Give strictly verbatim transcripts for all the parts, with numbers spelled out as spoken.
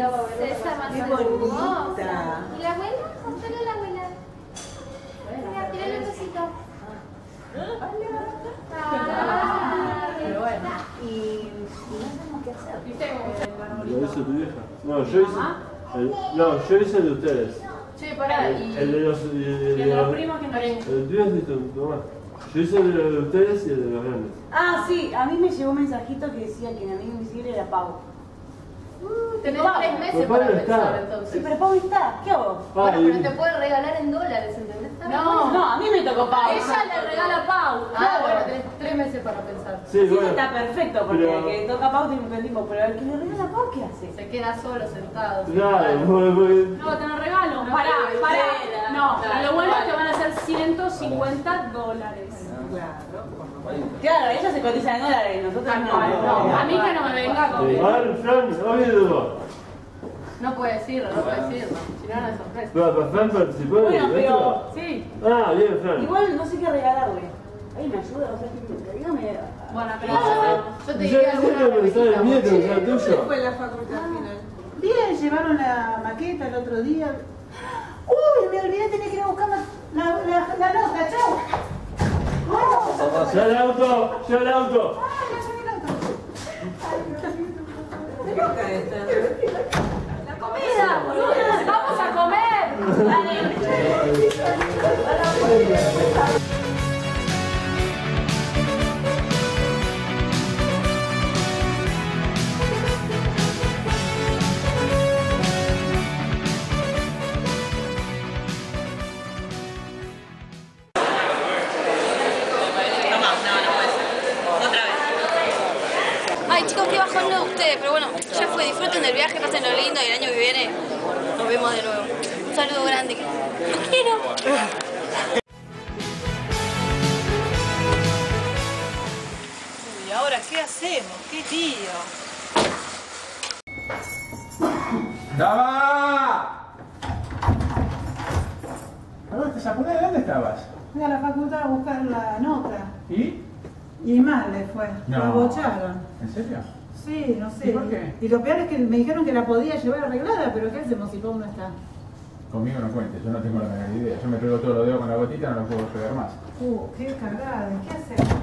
princesa más hermosa. ¿Y la abuela? Contale a la abuela. Mira, tírale un besito. Pero bueno, y no sabemos qué hacer. Lo hizo tu vieja. No, yo hice. El, no, yo hice el de ustedes. Che, pará, El, y... el de los. El, el, ¿Y el de los primos que no hay? El tuyo es de tu mamá. Yo hice el de ustedes y el de los grandes. Ah, sí, a mí me llegó un mensajito que decía que mi amigo invisible era Pau. Uh, tenés tres meses Pero para Pau no pensar está. entonces. Sí, pero Pau está, ¿qué hago? Bueno, pero te puede regalar en dólares, ¿entendés? No, no, a mí me tocó Pau. Ella le regala a Pau. Ah, bueno, tenés tres meses para pensar. Sí, Sí, bueno. está perfecto, porque Pero- el que toca Pau tiene un buen tiempo, pero el que le regala a Pau, ¿qué hace? Se queda solo, sentado. Claro, porque- porque- No, te lo regalo. No, Pará, pero pará. espera. No, Claro, lo bueno es vale. que van a ser ciento cincuenta dólares. Claro, ellos se cotizan en dólares, nosotros no. A mí que no me venga con... A ver, Fran, oye, dos. No puede decirlo, no puede decirlo. Si no, no es sorpresa. Pero, pero Fran participó Bueno, de pero- esto. Sí. Ah, bien, Fran. Igual no sé qué regalarle. Ahí me ayuda, o sea, que dígame. Bueno, pero Ah, yo te yo diría no sé alguna que pensaba en mí, repetita, que pensaba en tuyo. fue la facultad final? Bien, llevaron la maqueta el otro día. Uy, me olvidé, tenía que ir a buscar la, la, la, la nota, chau. No, ¡Ya el auto! ¡Ya el auto! ¡la comida, boludo! ¡Vamos a comer! Ay chicos, qué bajón lo de ustedes, pero bueno, ya fue, disfruten del viaje, pasen lo lindo y el año que viene nos vemos de nuevo. Un saludo grande, los quiero. ¿Y ahora qué hacemos? ¡Qué lío! ¡Dama! ¿Dónde estás? ¿Dónde ¿Dónde estabas? fui a la facultad a buscar la nota. ¿Y? Y mal le fue. No. La bocharon. ¿En serio? Sí, no sé. ¿Y por qué? Y lo peor es que me dijeron que la podía llevar arreglada, pero ¿qué hacemos si Pau no está? Conmigo no cuentes, yo no tengo la menor idea. Yo me pego todos los dedos con la gotita, no lo puedo pegar más. Uh, qué cagada. ¿Qué hacemos?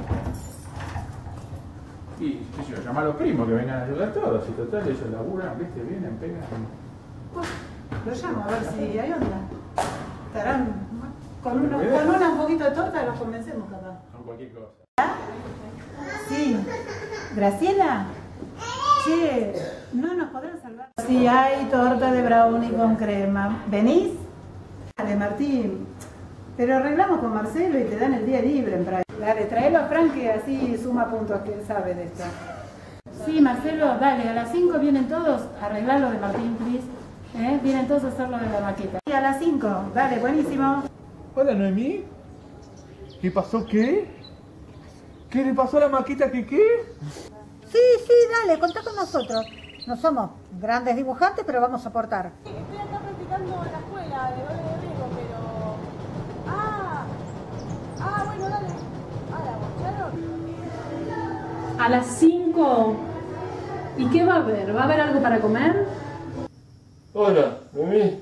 Y, qué sé yo, llamar a los primos que vengan a ayudar a todos. Y total, ellos laburan, viste, vienen, pegan. Lo llamo a ver si hay onda. Estarán con, uno, con una un poquito de torta los convencemos capaz. Con cualquier cosa. Sí. ¿Graciela? Che, ¿no nos podrán salvar? Sí, hay torta de brownie con crema. ¿Venís? Dale, Martín. Pero arreglamos con Marcelo y te dan el día libre en Praga. Dale, tráelo a Frank que así suma puntos, que él sabe de esto. Sí, Marcelo, dale, a las cinco vienen todos a arreglar lo de Martín, please. ¿Eh? Vienen todos a hacer lo de la maqueta. Sí, a las cinco, dale, buenísimo. Hola, Noemí. ¿Qué pasó qué? ¿Qué le pasó a la maqueta que qué? Sí, sí, dale, contá con nosotros. No somos grandes dibujantes, pero vamos a aportar. Estoy acá practicando en la escuela de doble de riesgo, pero... Ah, ah, bueno, dale. Ah, ¿la bocharon? A las cinco. ¿Y qué va a haber? ¿Va a haber algo para comer? Hola, Mimi.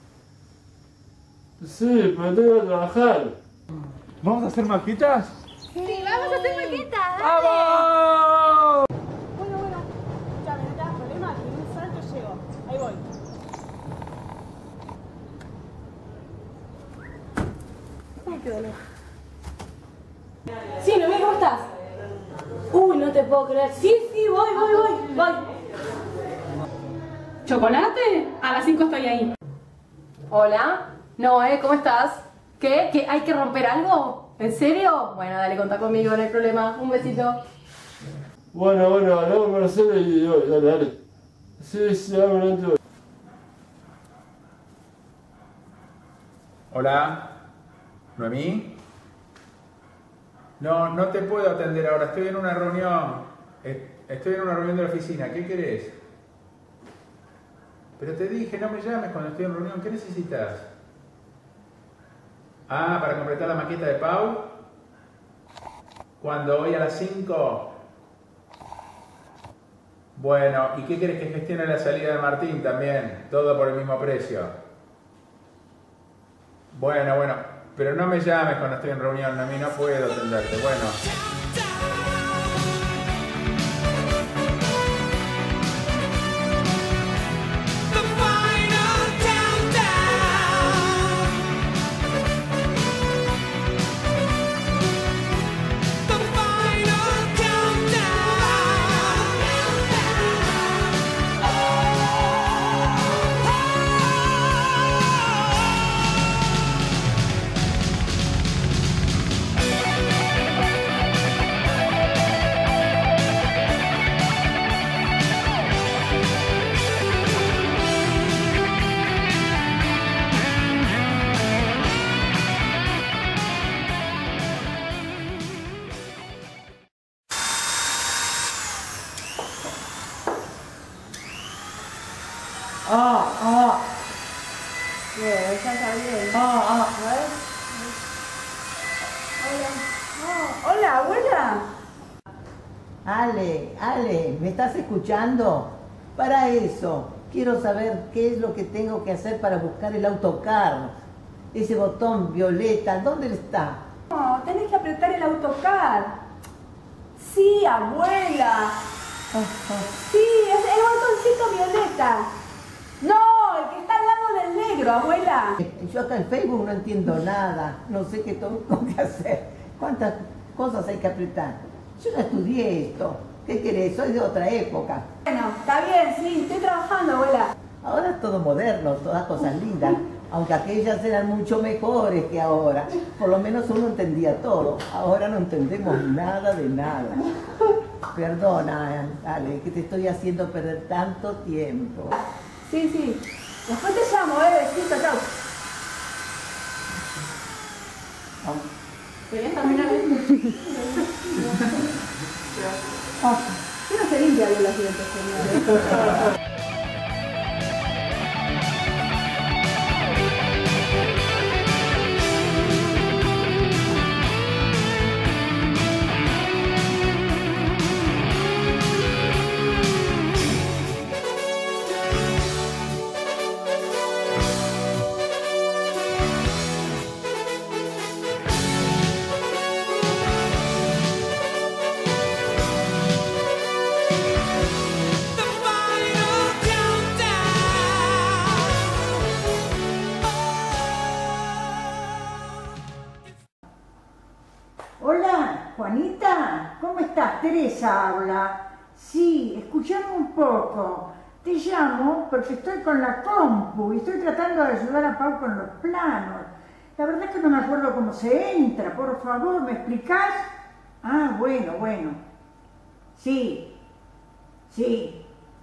Sí, pero tengo que trabajar. ¿Vamos a hacer maquetas? Sí, vamos a hacer maqueta, ¡Vamos! Bueno, bueno. Ya, no te das problema, que en un salto llego. Ahí voy. Ay, qué dolor. Sí, Noemí, ¿cómo estás? Uy, no te puedo creer. Sí, sí, voy, voy, voy, voy. ¿Chocolate? A las cinco estoy ahí. Hola. Noé, ¿cómo estás? ¿Qué? ¿Que hay que romper algo? ¿En serio? Bueno, dale, contá conmigo, no hay problema. Un besito. Bueno, bueno, hablamos con Marcelo y hoy, dale, dale. Sí, sí, dame un momento. Hola, ¿Noemí? No, no te puedo atender ahora, estoy en una reunión. Eh, Estoy en una reunión de la oficina, ¿qué querés? Pero te dije, no me llames cuando estoy en reunión, ¿qué necesitas? Ah, para completar la maqueta de Pau. ¿Cuándo? ¿Hoy a las cinco? Bueno, ¿y qué querés que gestione la salida de Martín también? Todo por el mismo precio. Bueno, bueno, pero no me llames cuando estoy en reunión, a mí no puedo atenderte. Bueno. Ah, ah. Bien, ya está bien. Ah, ah. A ver. Hola. Oh, hola, abuela. Ale, Ale, ¿me estás escuchando? Para eso, quiero saber qué es lo que tengo que hacer para buscar el autocar. Ese botón violeta, ¿dónde está? No, tenés que apretar el autocar. Sí, abuela. Sí, es el botoncito violeta. No, el que está al lado del negro, abuela. Yo acá en Facebook no entiendo nada, no sé qué tengo que hacer. ¿Cuántas cosas hay que apretar? Yo no estudié esto. ¿Qué querés? Soy de otra época. Bueno, está bien, sí, estoy trabajando, abuela. Ahora es todo moderno, todas cosas lindas, aunque aquellas eran mucho mejores que ahora. Por lo menos uno entendía todo. Ahora no entendemos nada de nada. Perdona, Ale, que te estoy haciendo perder tanto tiempo. Sí, sí. Después te llamo, eh, besito, chau. ¿Querías terminar esto? Oh, yo no se limpia bien los dientes, señores. Hola, Juanita, ¿cómo estás? Teresa habla. Sí, escuchame un poco. Te llamo porque estoy con la compu y estoy tratando de ayudar a Pau con los planos. La verdad es que no me acuerdo cómo se entra. Por favor, ¿me explicás? Ah, bueno, bueno. Sí, sí.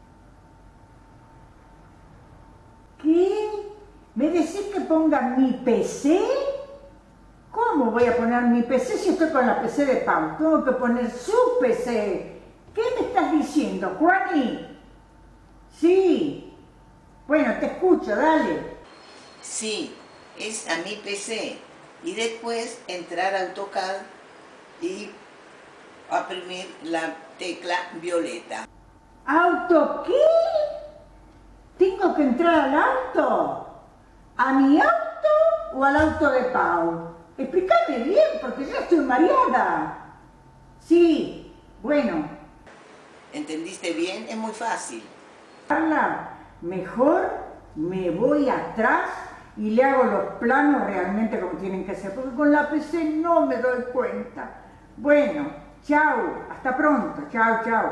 ¿Qué? ¿Me decís que ponga mi P C? ¿Cómo voy a poner mi P C si estoy con la P C de Pau? Tengo que poner su P C. ¿Qué me estás diciendo, Juani? Sí. Bueno, te escucho, dale. Sí, es a mi P C. Y después entrar a AutoCAD y oprimir la tecla violeta. ¿Auto qué? ¿Tengo que entrar al auto? ¿A mi auto o al auto de Pau? Explícame bien, porque yo estoy mareada. Sí, bueno. ¿Entendiste bien? Es muy fácil. Carla, mejor me voy atrás y le hago los planos realmente como tienen que ser, porque con la P C no me doy cuenta. Bueno, chao, hasta pronto, chao, chao.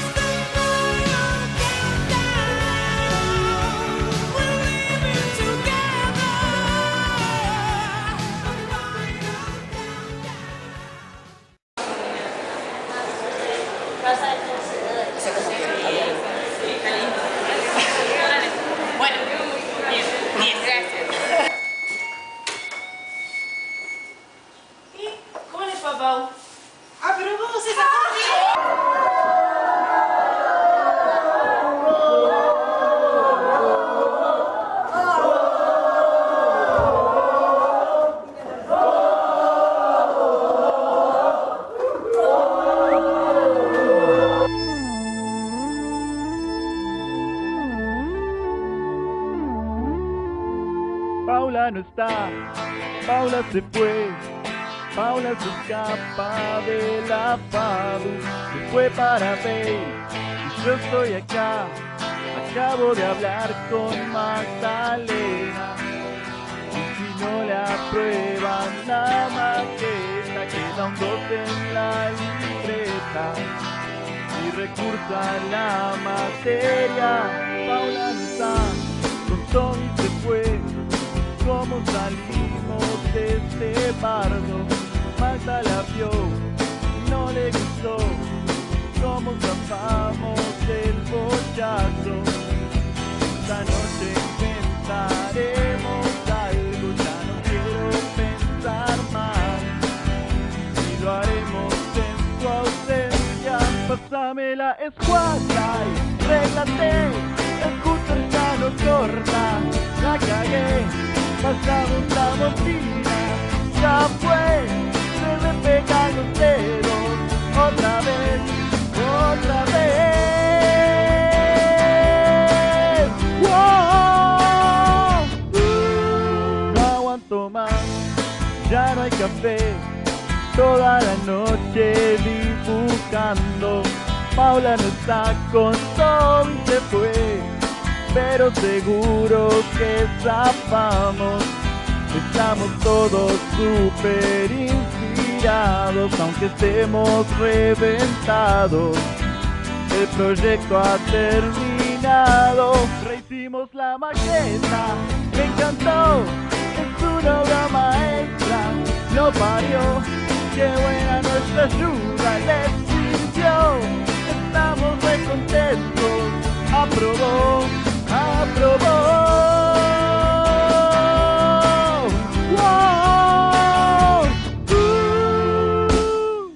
Together. Paula no está, Paula se fue, Paula se escapa de la Padu, se fue para Bale, y yo estoy acá, acabo de hablar con Magdalena, y si no le aprueban la maqueta, queda un dos en la libreta, y recursa la materia. Paula no está, con Tommy se fue, ¿cómo salimos de este bardo? Magda la vio, no le gustó, ¿cómo zafamos del bochazo? Esta noche inventaremos algo, ya no quiero pensar más, y lo haremos en tu ausencia. Pásame la escuadra y réglate, el scooter ya no corta, la cagué, pasamos la bocina, ya fue, se me pegan los dedos, otra vez, otra vez. ¡Wow! No aguanto más, ya no hay café, toda la noche dibujando. Paula no está, con Tom se fue, pero seguro que zafamos. Estamos todos súper inspirados, aunque estemos reventados. El proyecto ha terminado, rehicimos la maqueta, me encantó, es una obra maestra, lo parió, qué buena nuestra ayuda, les sirvió. Estamos muy contentos, aprobó, aprobó. Wow. Uh.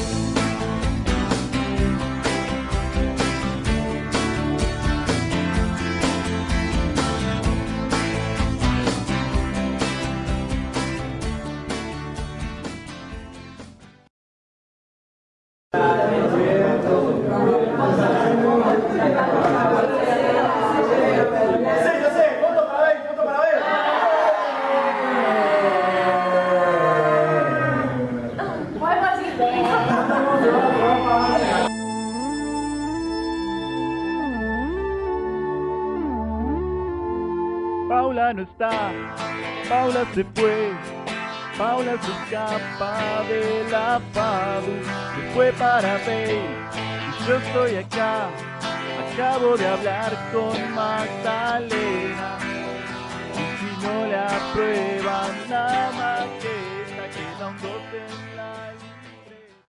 Paula no está, Paula se fue, Paula se escapa de la Padu, se fue para Bale, y yo estoy acá, acabo de hablar con Magdalena, y si no le aprueban la maqueta, queda un dos en